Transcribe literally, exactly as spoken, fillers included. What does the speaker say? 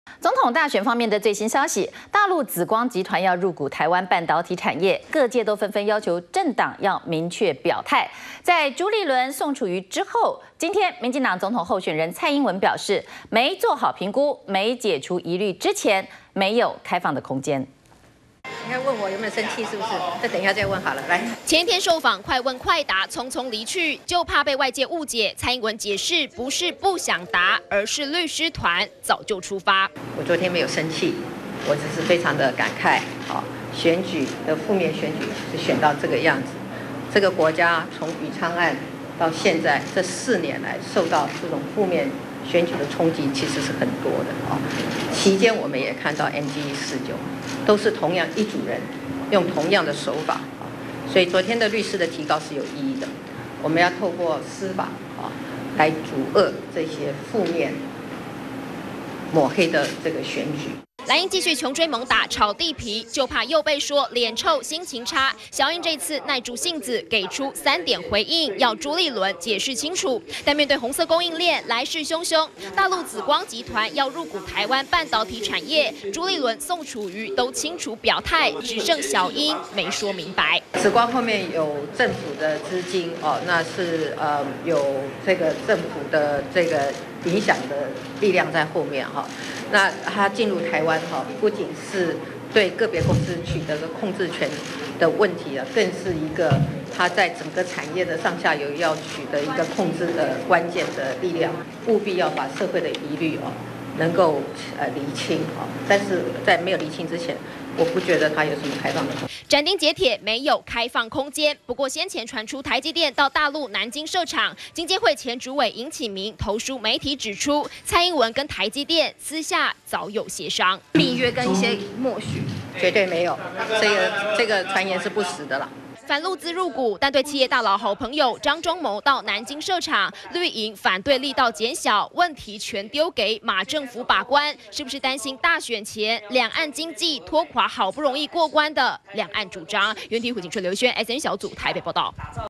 总统大选方面的最新消息，大陆紫光集团要入股台湾半导体产业，各界都纷纷要求政党要明确表态。在朱立伦、宋楚瑜之后，今天民进党总统候选人蔡英文表示，没做好评估，没解除疑虑之前，没有开放的空间。 你看问我有没有生气，是不是？那等一下再问好了。来， 前一天受访，快问快答，匆匆离去，就怕被外界误解。蔡英文解释，不是不想答，而是律师团早就出发。 我昨天没有生气，我只是非常的感慨。好，选举的负面选举是选到这个样子，这个国家从宇昌案到现在这四年来，受到这种负面选举的冲击，其实是很多的啊。期间我们也看到 M G 四九。 都是同样一组人，用同样的手法啊，所以昨天的律师的提告是有意义的。我们要透过司法啊来阻遏这些负面、抹黑的这个选举。 蓝营继续穷追猛打，炒地皮，就怕又被说脸臭、心情差。小英这次耐住性子，给出三点回应，要朱立伦解释清楚。但面对红色供应链来势汹汹，大陆紫光集团要入股台湾半导体产业，朱立伦、宋楚瑜都清楚表态，只剩小英没说明白。 紫光后面有政府的资金哦，那是呃有这个政府的这个影响的力量在后面哈。 那他进入台湾哈，不仅是对个别公司取得了控制权的问题啊，更是一个他在整个产业的上下游要取得一个控制的关键的力量，务必要把社会的疑虑哦能够呃厘清啊。但是在没有厘清之前，我不觉得他有什么开放的空间。 斩钉截铁没有开放空间。不过先前传出台积电到大陆南京设厂，经监会前主委尹启明投书媒体指出，蔡英文跟台积电私下早有协商， 密约跟一些默许，绝对没有，这个这个传言是不实的啦。 反陆资入股，但对企业大佬好朋友张忠谋到南京设厂，绿营反对力道减小，问题全丢给马政府把关，是不是担心大选前两岸经济拖垮好不容易过关的两岸主张？原体虎警车刘轩 S N 小组台北报道。